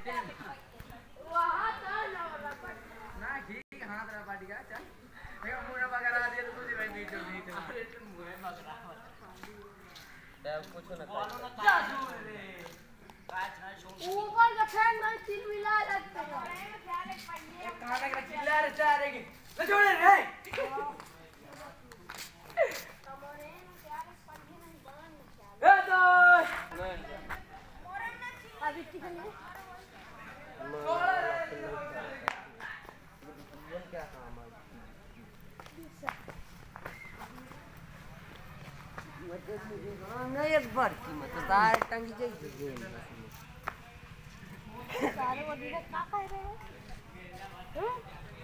ना ठीक हाथ रहा पार्टी का चल देखो मुंह वगैरह दिए तो तुझे भाई बीच अरे तुम मुंह वगैरह देव कुछ ना क्या सुन रे ऊपर का फैन में चिल मिला लगता है एक खाना का चिल्ला रे चारे की ले छोड़े रे ए तो अभी चिकन है क्या काम है नहीं एक बार की मतलब सारे टंगी जाएगी गेम सारे वो दिन का कर रहे हैं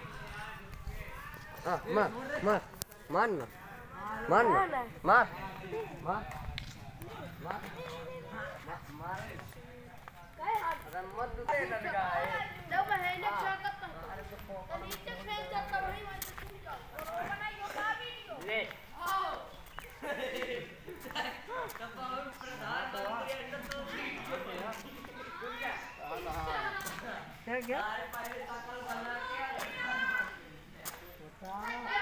हां मार मार मार ना मार ना मार मार मार मार अरे मत दूसरे लड़का है जब है ना क्या करता हूं तो नीचे खेल जाता वही वहीं से छूट जाओ और बनाइयो का वीडियो ले आओ क्या क्या